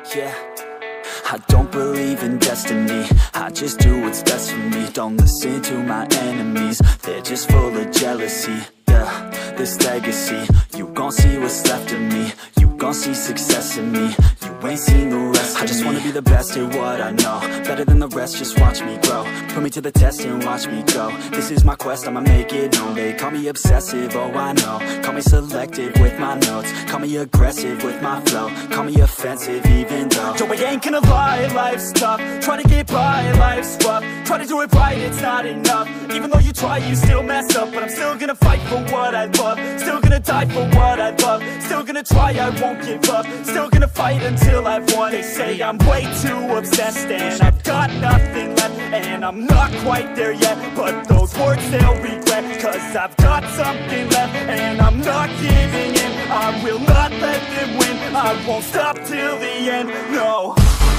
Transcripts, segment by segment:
Yeah, I don't believe in destiny, I just do what's best for me. Don't listen to my enemies, they're just full of jealousy. Yeah, this legacy, you gon' see what's left of me. You gon' see success in me, you ain't seen the rest of me. I just wanna be the best at what I know, better than the rest, just watch me grow. Put me to the test and watch me go. This is my quest, I'ma make it known. They call me obsessive, oh I know. Call me selective with my notes, call me aggressive with my flow. Call me offensive even though yo, I ain't gonna lie, life's tough. Try to get by, life's rough. Try to do it right, it's not enough. Even though you try, you still mess up. But I'm still gonna fight for what I love, still gonna die for what I love, still gonna try, I won't give up, still gonna fight until I've won. They say I'm way too obsessed and I've got nothing left, and I'm not quite there yet, but those words they'll regret, cause I've got something left and I'm not giving in. I will not let them win, I won't stop till the end, no.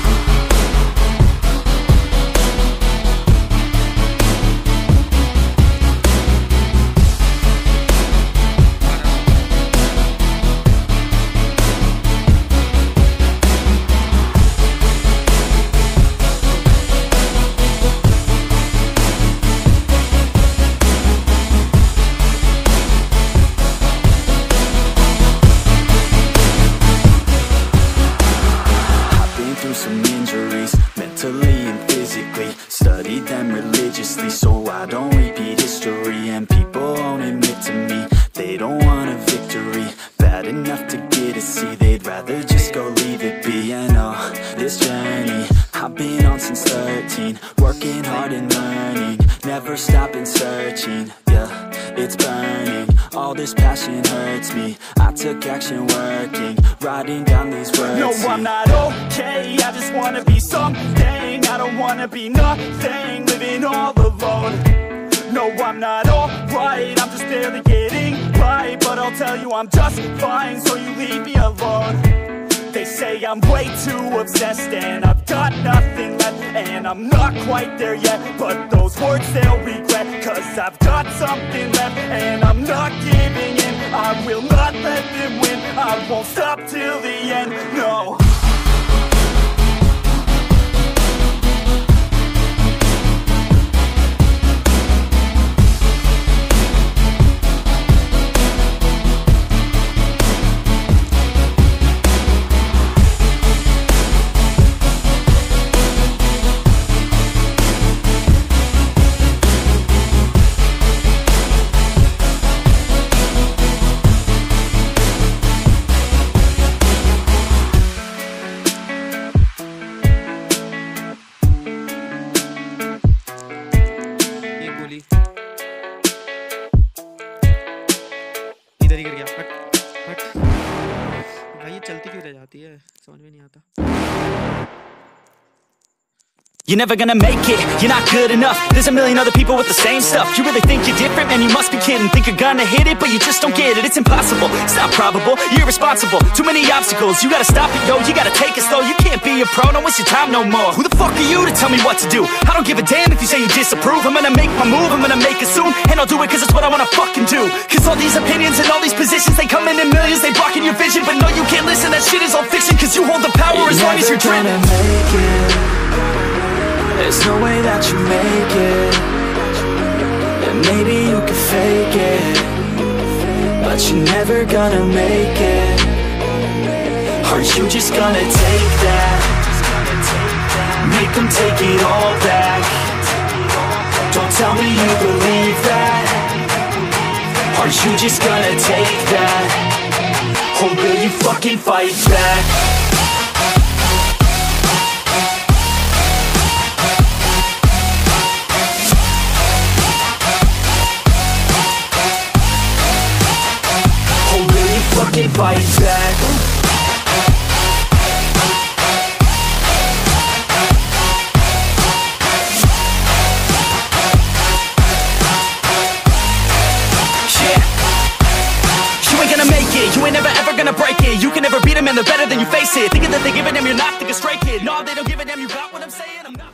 Some injuries, mentally and physically. Studied them religiously so I don't repeat history. And people won't admit to me they don't want a victory bad enough to get a C. They'd rather just go leave it be. And oh, this journey I've been on since 13, working hard and learning, never stopping searching. Yeah, it's burning, all this passion hurts me. I took action working, writing down these words. No, I'm not okay, I just wanna be something. I don't wanna be nothing, living all alone. No, I'm not alright, I'm just barely getting by. But I'll tell you I'm just fine, so you leave me alone. They say I'm way too obsessed and I've got nothing left, and I'm not quite there yet, but those words they'll regret, cause I've got something left and I'm not giving in. I will not let them win, I won't stop till the end, no. इधर ही कर गया फट फट भाई, ये चलती क्यों रह जाती है, समझ में नहीं आता। You're never gonna make it, you're not good enough. There's a million other people with the same stuff. You really think you're different? Man, you must be kidding. Think you're gonna hit it, but you just don't get it. It's impossible, it's not probable, you're irresponsible. Too many obstacles, you gotta stop it, yo. You gotta take it slow, you can't be a pro. Don't waste your time no more. Who the fuck are you to tell me what to do? I don't give a damn if you say you disapprove. I'm gonna make my move, I'm gonna make it soon, and I'll do it cause it's what I wanna fucking do. Cause all these opinions and all these positions, they come in millions, they blocking your vision. But no, you can't listen, that shit is all fiction. Cause you hold the power as long as you're dreaming. There's no way that you make it, and maybe you can fake it, but you're never gonna make it. Are you just gonna take that? Make them take it all back. Don't tell me you believe that. Are you just gonna take that? Or will you fucking fight back? Fight back. Yeah. You ain't gonna make it, you ain't never ever gonna break it. You can never beat them and they're better than you face it. Thinking that they give a damn, you're not thinking straight, kid. No, they don't give a damn, you got what I'm saying, I'm not